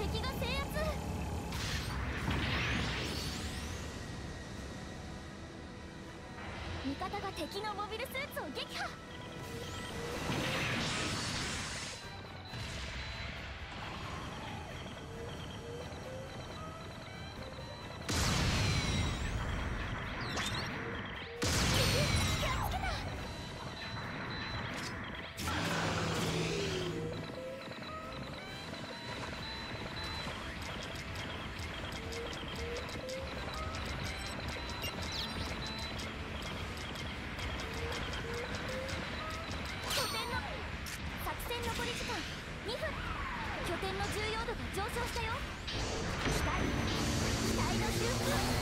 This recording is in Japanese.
敵が制圧。味方が敵のモビルスーツを撃破。残り時間2分。拠点の重要度が上昇したよ。機体の修復。